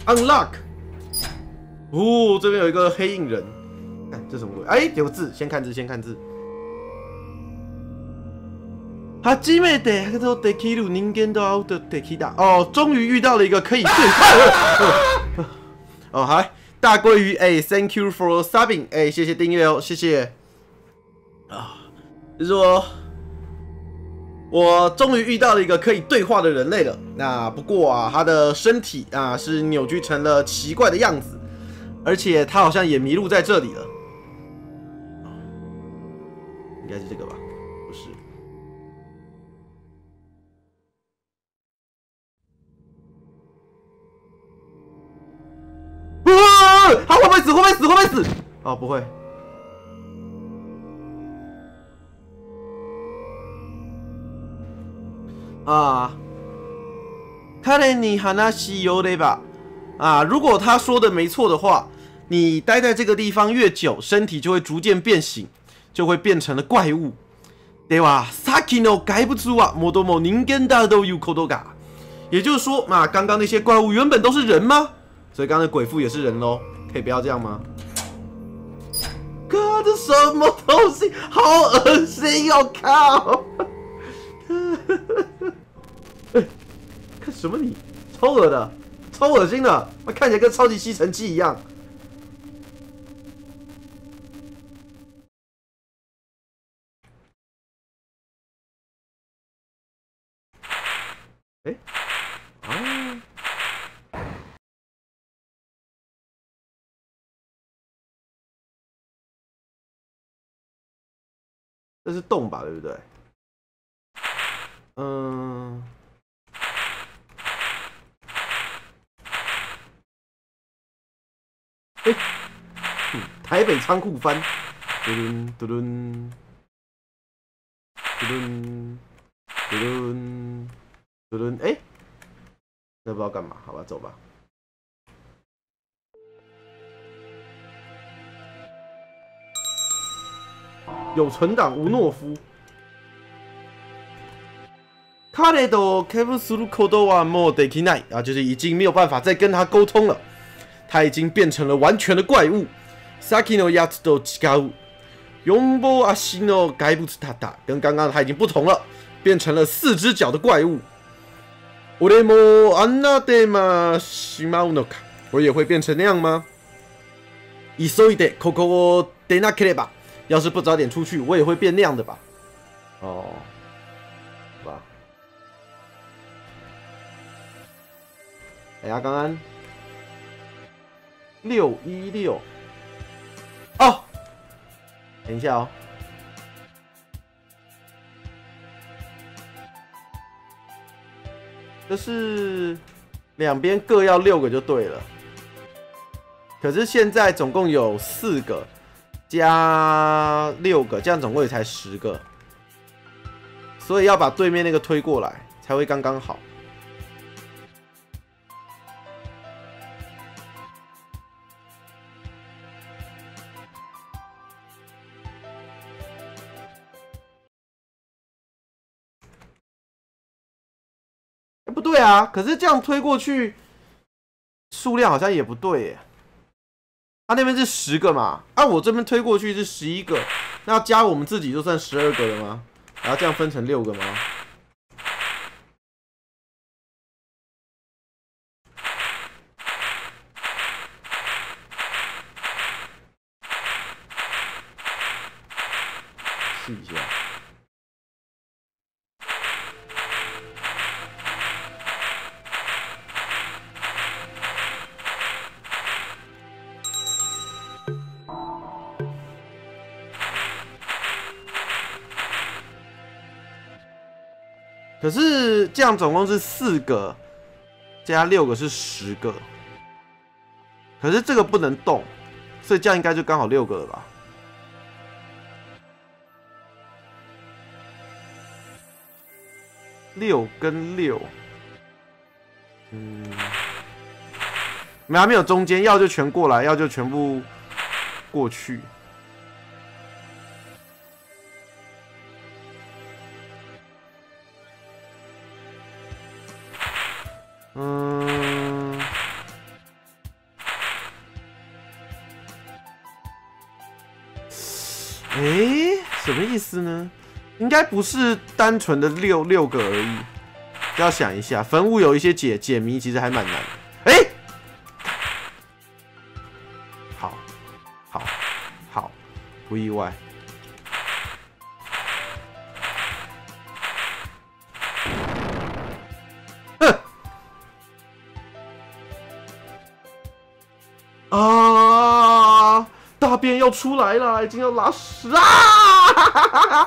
unlock。哦，这边有一个黑影人，看这什么鬼？哎，有字，先看字，先看字。初めてとできる人間と会うとできた。哦，终于遇到了一个可以对话。哦，好，大鲑鱼，哎 ，Thank you for subbing， 哎，谢谢订阅哦，谢谢。啊，就是说，我终于遇到了一个可以对话的人类了。那不过啊，他的身体啊是扭曲成了奇怪的样子，而且他好像也迷路在这里了。应该是这个吧？不是。他会不会死？会不会死？会不会死？哦，不会。啊，彼に話をれば啊，如果他说的没错的话，你待在这个地方越久，身体就会逐渐变形，就会变成了怪物。では、さっきの怪物はもとも人間だということが。也就是说，嘛，刚刚那些怪物原本都是人吗？所以刚刚的鬼父也是人喽，可以不要这样吗？哥，这什么东西？好恶心！我靠！看什么你？超恶的，超恶心的，看起来跟超级吸尘器一样。哎，啊！这是洞吧，对不对？嗯。哎，台北仓库翻，嘟嘟嘟嘟嘟嘟嘟嘟嘟嘟，哎，那不知道干嘛？好吧，走吧。有存档吴诺夫。彼と会話することはもうできない啊，就是已经没有办法再跟他沟通了。他已经变成了完全的怪物。さっきのやつと違う。4本足の怪物だった，跟刚刚他已经不同了，变成了4只脚的怪物。俺もあんなでしまうのか？我也会变成那样吗？急いでここを出なければ，要是不早点出去，我也会变那样的吧？哦，好吧。哎呀，刚刚616哦，等一下哦。就是两边各要6个就对了。可是现在总共有4个加6个，这样总共也才10个，所以要把对面那个推过来才会刚刚好。不对啊，可是这样推过去，数量好像也不对耶。他那边是10个嘛，啊，我这边推过去是11个，那加我们自己就算12个了吗？然后这样分成6个吗？试一下。可是这样总共是4个，加6个是10个。可是这个不能动，所以这样应该就刚好6个了吧？6跟6，没有中间，要就全过来，要就全部过去。 什么意思呢？应该不是单纯的六个而已，要想一下。坟屋有一些解谜，其实还蛮难的。好，不意外。啊！大便要出来了，已经要拉屎啊！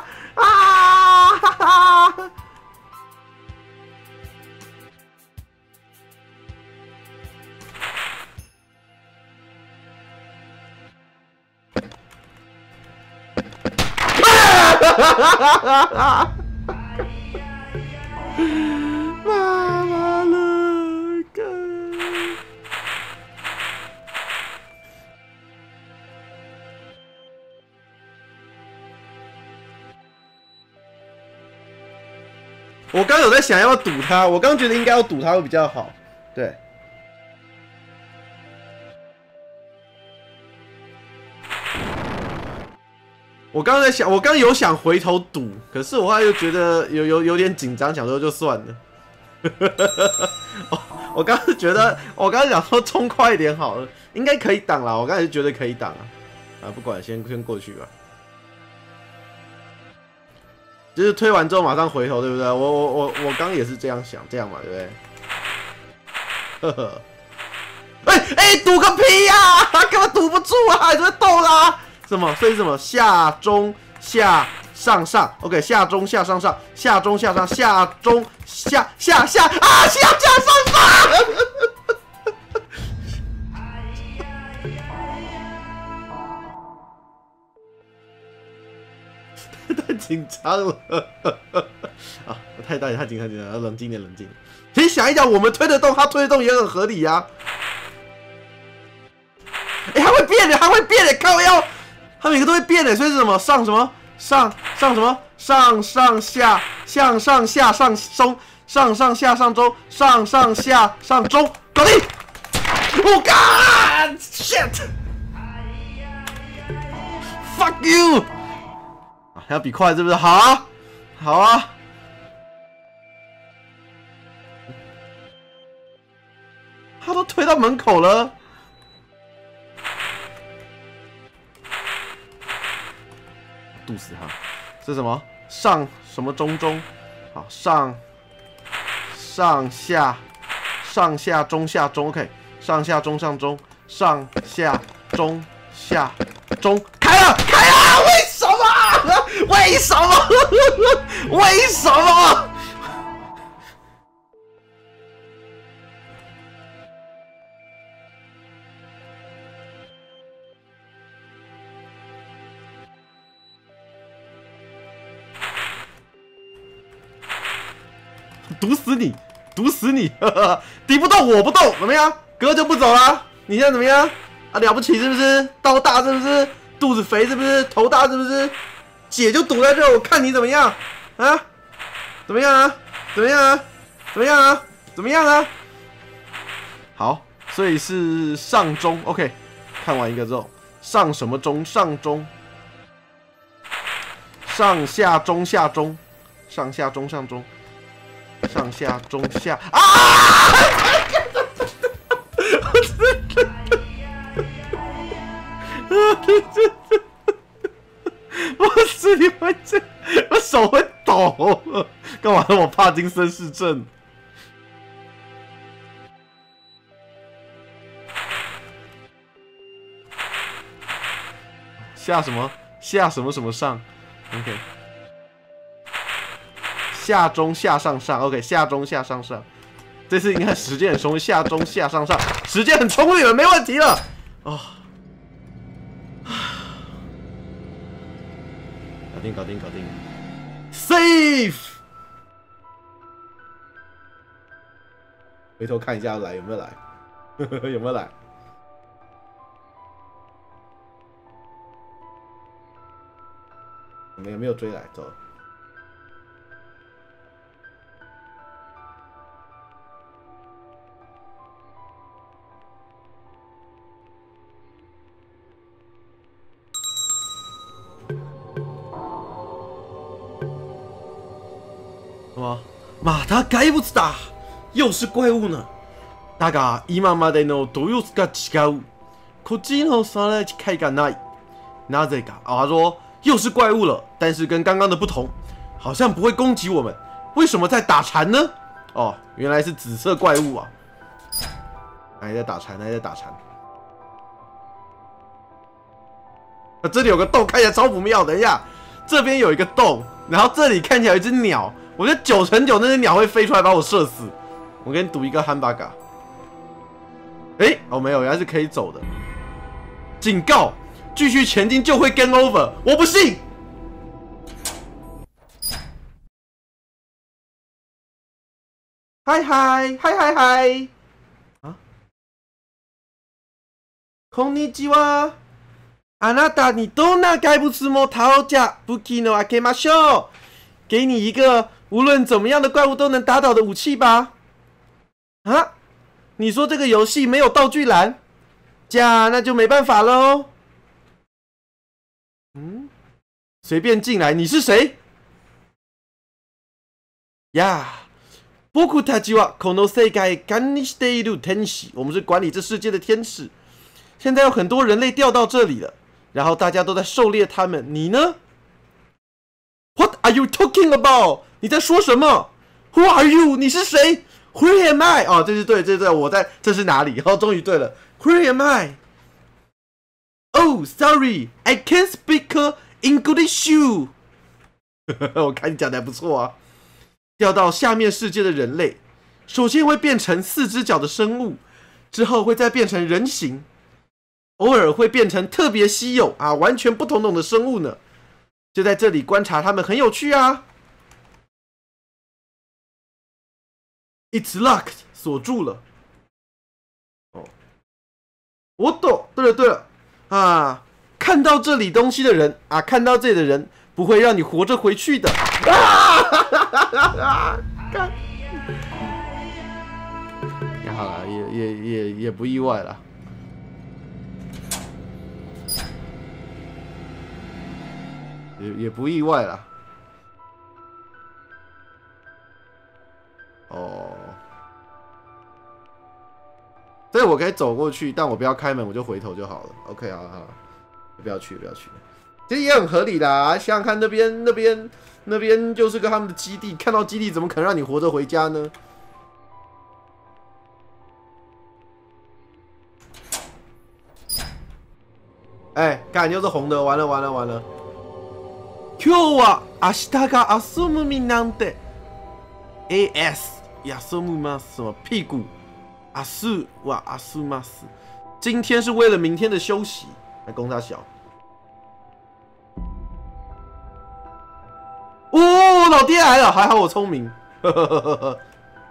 妈妈了个！我刚有在想要不要赌他，我刚觉得应该要赌他会比较好，对。我刚在想，我刚有想回头赌，可是我后来又觉得有点紧张，想说就算了。我刚是觉得，我刚想说冲快一点好了，应该可以挡了。我刚才是觉得可以挡啊，不管，先过去吧。就是推完之后马上回头，对不对？我刚也是这样想，这样嘛，对不对？呵呵。赌个屁呀、根本赌不住啊，还是斗啦。什么？所以什么？下中下上上 ，OK， 下中下上上，下中下上，下中下啊，下上上。太紧张了啊！太紧张，要冷静点，冷静。其实想一想，我们推得动，他推得动也很合理呀、啊。还会变的，靠腰。它每个都会变的，所以是什么上什么上什么上下向上下上中上下上中上下上中，搞定！我干 shit fuck you 还要比快是不是？好啊，好啊。他都推到门口了。堵死他！是什么上什么中？好，上下中下中 ，OK， 上下中上中上下中下中，开了！为什么？为什么？为什么？毒死你！敌不动我不动，怎么样？哥就不走了，你现在怎么样？啊，了不起是不是？刀大是不是？肚子肥是不是？头大是不是？姐就堵在这，我看你怎么样啊？怎么样啊？怎么样啊？怎么样啊？怎么样啊？好，所以是上中 ，OK。看完一个之后，上什么中？上中，上下中下中，上下中上中。上下中下啊！不是你们这，我手会抖，干嘛让我帕金森氏症？下什么什么上 ？OK。下中下上上 ，OK， 下中下上上，这次应该时间很充裕，下中下上上，时间很充裕了，没问题了。哦，搞定 ，safe。回头看一下来有没有来，有没有来？没有追来，走。 马达怪物だ，又是怪物呢。だが今までのと様子が違う。こっちのそれ機会がない。なぜか？他说又是怪物了，但是跟刚刚的不同，好像不会攻击我们。为什么在打蝉呢？哦，原来是紫色怪物啊！还在打蝉，还在打蝉。这里有个洞，看起来超不妙。等一下，这边有一个洞，然后这里看起来有一只鸟。我觉得9成9那只鸟会飞出来把我射死。我跟你赌一个汉巴嘎。哎，哦没有，原来是可以走的。警告，继续前进就会 game over， 我不信。嗨嗨嗨嗨嗨！啊，こんにちは。あなたにどんな怪物も倒着武器の開けましょう。给你一个无论怎么样的怪物都能打倒的武器吧。啊，你说这个游戏没有道具栏？这样那就没办法喽。嗯，随便进来，你是谁？呀，僕たちはこの世界管理している天使，我们是管理这世界的天使。现在有很多人类掉到这里了，然后大家都在狩猎他们。你呢 ？What are you talking about？ 你在说什么 ？Who are you？ 你是谁 ？Where am I？ 哦，这是对，这是对，我在，这是哪里？哦，终于对了。Where am I？ Oh, sorry, I can't speak English. 我看你讲的还不错啊。掉到下面世界的人类，首先会变成4只脚的生物，之后会再变成人形，偶尔会变成特别稀有啊，完全不同种的生物呢。就在这里观察它们很有趣啊。It's locked， 锁住了。哦，我懂。对了对了啊，看到这里东西的人啊，看到这里的人不会让你活着回去的。啊！干，也好了，也不意外了。也不意外啦。哦，所以我可以走过去，但我不要开门，我就回头就好了。OK， 好了好了，不要去，不要去。其实也很合理的啊，想想看，那边就是个他们的基地，看到基地怎么可能让你活着回家呢？哎，干又是红的，完了完了完了！今日は明日が遊ぶみなんて AS 休むます什么屁股？明日は遊ぶます，今天是为了明天的休息。来攻他小。哦，老爹来了，还好我聪明。呵呵呵呵呵。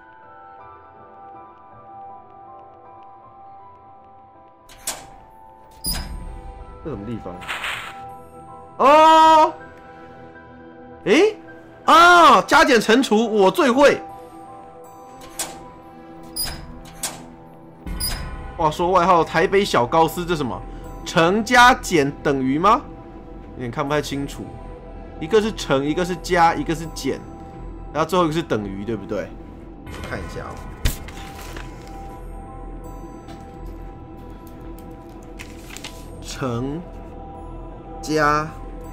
这什么地方？哦，诶，啊，加减乘除我最会。话说外号台北小高斯，这什么？乘加减等于吗？有点看不太清楚。一个是乘，一个是加，一个是减，然后最后一个是等于，对不对？我看一下哦。乘、加、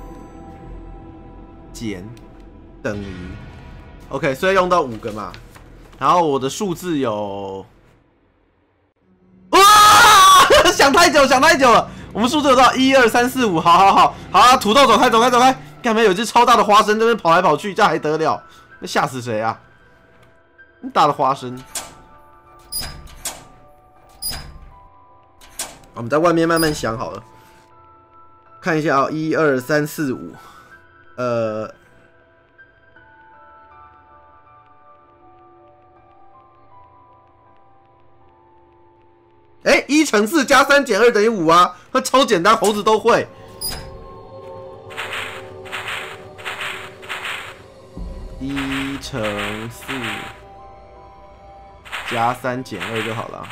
减等于 ，OK， 所以用到5个嘛。然后我的数字有，哇，想太久，想太久了。我们数字有到1、2、3、4、5，好好好，好啊，土豆走开，走开，走开。干嘛有一只超大的花生这边跑来跑去，这还得了？那吓死谁啊！大的花生。我们在外面慢慢想好了。看一下啊，1、2、3、4、5，哎，1乘4加3减2等于5啊，那超简单，猴子都会。1乘4加3减2就好了。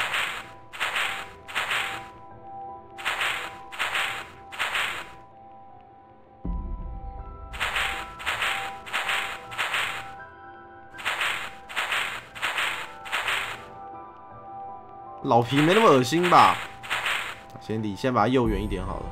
老皮没那么恶心吧？先把它诱远一点好了。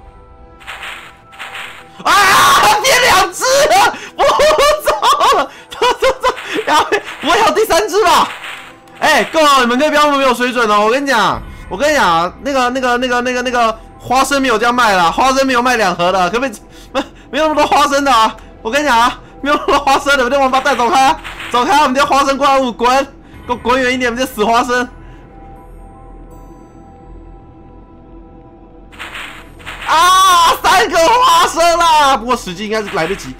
啊！变2只了，不走了，走，然后不会有第3只吧？哎，够了，你们可以不要那么没有水准哦！我跟你讲，那个花生没有这样卖啦，花生没有卖2盒的，可不可以？没有那么多花生的啊！我跟你讲啊，没有那么多花生的，我们这王八蛋走开，走开！我们这花生怪物，滚，给我滚远一点！我们这死花生。啊！3个花生啦！不过时机应该是来得及，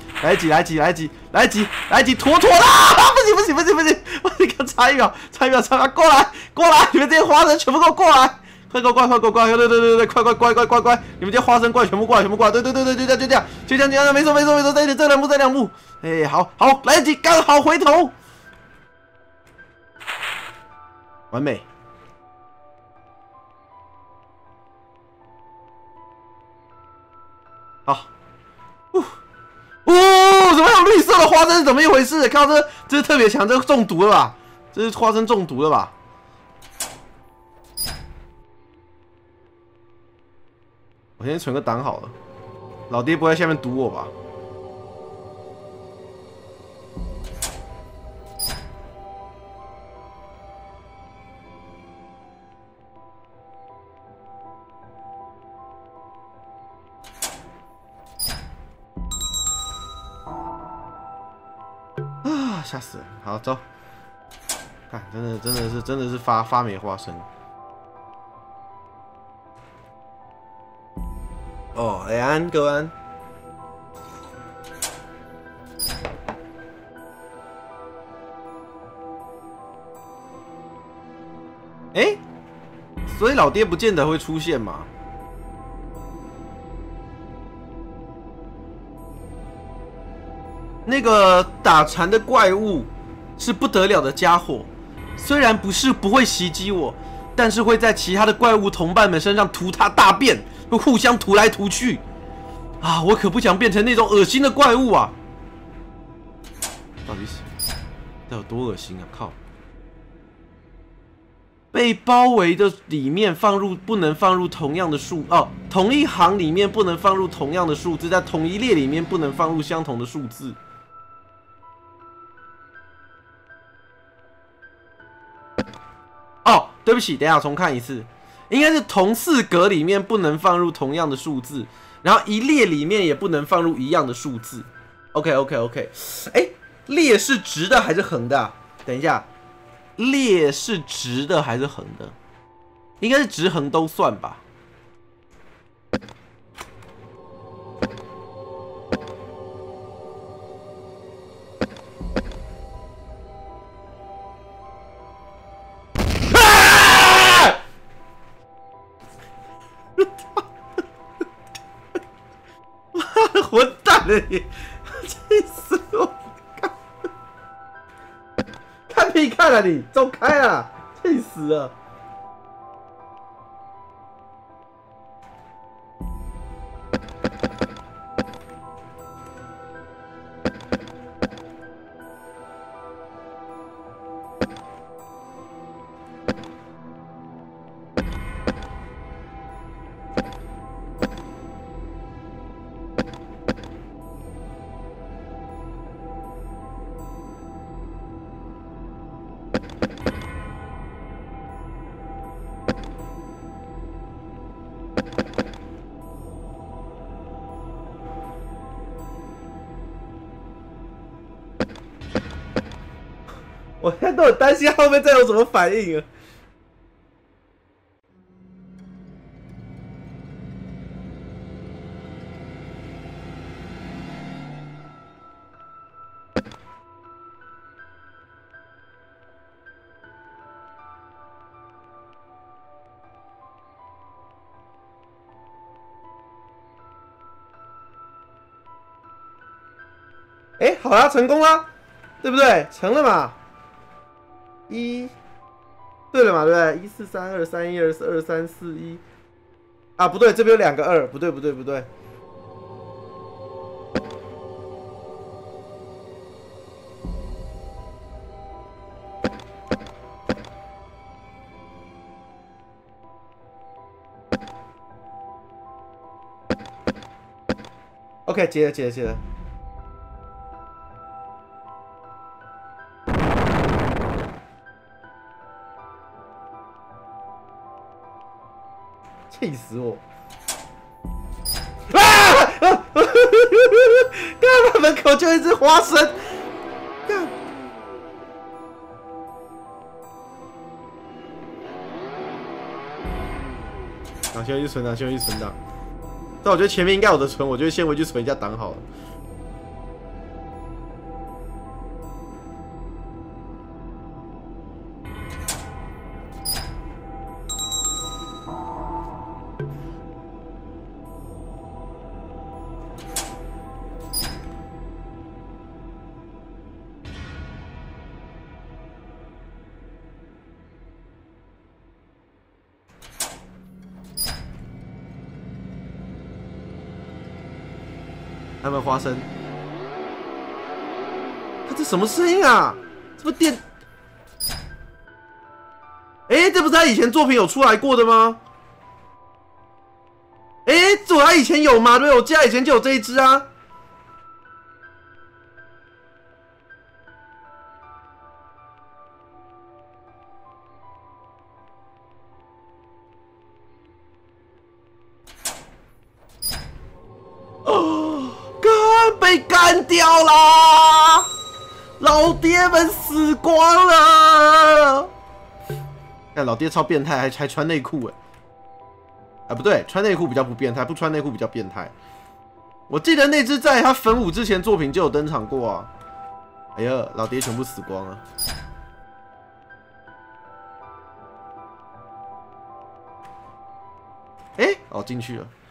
妥妥啦！不行！我这个差一秒，过来！你们这些花生全部给我过来！快！对，快！你们这些花生怪全部过来！对，就这样，没错，这2步，哎，好，来得及，刚好回头，完美。好，怎么有绿色的花生？是怎么一回事？看到这是特别强，这是中毒了吧？这是花生中毒了吧？我先存个档好了，老爹不会在下面堵我吧？啊！吓死了！好，走。看，真的是发霉花生。哦，安，各位安。哎，所以老爹不见得会出现嘛。那个打禅的怪物是不得了的家伙，虽然不会袭击我，但是会在其他的怪物同伴们身上涂他大便，会互相涂来涂去。啊，我可不想变成那种恶心的怪物啊！到底有多恶心啊？靠！被包围的里面不能放入同样的数同一行里面不能放入同样的数字，在同一列里面不能放入相同的数字。哦，对不起，等一下重看一次，应该是同4格里面不能放入同样的数字，然后一列里面也不能放入一样的数字。OK， 哎，列是直的还是横的啊？等一下，列是直的还是横的？应该是直横都算吧。混蛋了你！气死我！看屁看啊你！走开啊！气死了！我现在都很担心后面再有什么反应啊！哎，好啦，成功啦，对不对？成了嘛？对了嘛，对不对？14323124234啊，不对，这边有2个2，不对。 OK， 接了接了接了。气死我！啊！干嘛门口就一只花生？干！啊，先回去存档，先回去存档。但我觉得前面应该有的存，我就先回去存一下档好了。还有没有花生？他这什么声音啊？这不电？哎，这不是他以前作品有出来过的吗？哎，这他以前有吗？对，我记得以前就有这一只啊。哦，被干掉啦！老爹们死光了！看老爹超变态，还穿内裤哎！啊，不对，穿内裤比较不变态，不穿内裤比较变态。我记得那只在他焚武之前作品就有登场过啊。哎呀，老爹全部死光了。哎，哦，进去了。